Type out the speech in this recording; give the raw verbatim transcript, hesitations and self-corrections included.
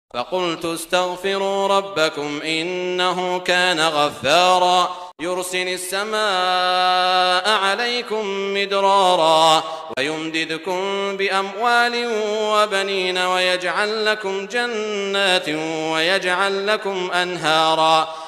فقلت استغفروا ربكم إنه كان غفارا يرسل السماء عليكم مدرارا ويمددكم بأموال وبنين ويجعل لكم جنات ويجعل لكم أنهارا